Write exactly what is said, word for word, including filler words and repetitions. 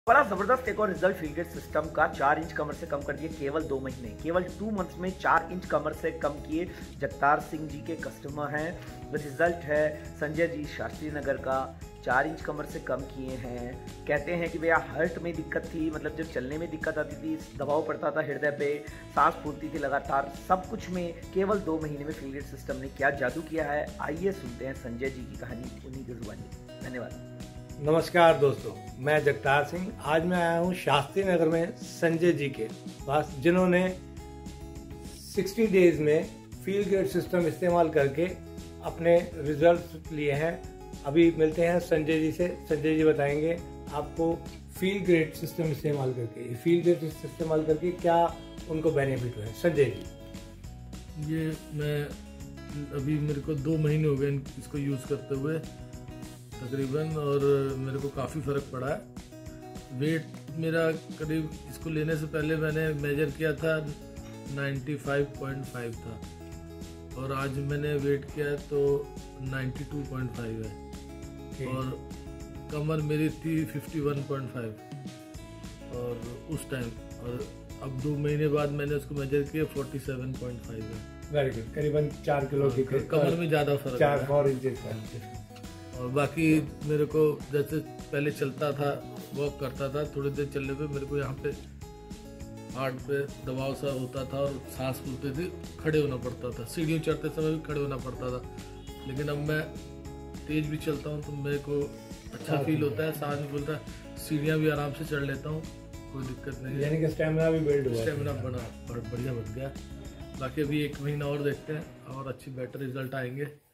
बड़ा जबरदस्त एक और रिजल्ट फील्डेड सिस्टम का। चार इंच कमर से कम कर दिए केवल दो महीने, केवल टू मंथ्स में चार इंच कमर से कम किए। जगतार सिंह जी के कस्टमर हैं। रिजल्ट है संजय जी शास्त्री नगर का, चार इंच कमर से कम किए हैं। कहते हैं कि भैया हार्ट में दिक्कत थी, मतलब जब चलने में दिक्कत आती थी, दबाव पड़ता था हृदय पे, सांस फूलती थी लगातार, सब कुछ में केवल दो महीने में फील्डेड सिस्टम ने क्या जादू किया है। आइए सुनते हैं संजय जी की कहानी उन्हीं की जुबानी। धन्यवाद। नमस्कार दोस्तों, मैं जगतार सिंह। आज मैं आया हूँ शास्त्री नगर में संजय जी के पास, जिन्होंने साठ डेज में फील ग्रेड सिस्टम इस्तेमाल करके अपने रिजल्ट लिए हैं। अभी मिलते हैं संजय जी से। संजय जी बताएंगे आपको फील ग्रेड सिस्टम इस्तेमाल करके, फील ग्रेड सिस्टम इस्तेमाल करके क्या उनको बेनिफिट हुए। संजय जी। ये मैं अभी मेरे को दो महीने हो गए इसको यूज़ करते हुए तकरीबन, और मेरे को काफ़ी फ़र्क पड़ा है। वेट मेरा करीब इसको लेने से पहले मैंने मेजर किया था पचानवे पॉइंट पाँच था, और आज मैंने वेट किया तो बानवे पॉइंट पाँच है, और कमर मेरी थी इक्यावन पॉइंट पाँच और उस टाइम, और अब दो महीने बाद मैंने उसको मेजर किया सैंतालीस पॉइंट पाँच है। Very good. करीबन चार किलो की कमर में ज़्यादा फर्क, चार फोर इंचेस का। और बाकी मेरे को जैसे पहले चलता था, वॉक करता था, थोड़ी देर चलने पे मेरे को यहाँ पे हार्ट पे दबाव सा होता था और सांस फूलती थी, खड़े होना पड़ता था, सीढ़ियों चढ़ते समय भी खड़े होना पड़ता था। लेकिन अब मैं तेज भी चलता हूँ तो मेरे को अच्छा फील होता है, सांस भी फूलता है, सीढ़ियाँ भी आराम से चढ़ लेता हूँ, कोई दिक्कत नहीं है। यानी कि स्टेमिना भी बिल्ड हुआ, स्टेमिना बड़ा बढ़िया बढ़ गया। बाकी अभी एक महीना और देखते हैं और अच्छी बेटर रिजल्ट आएंगे।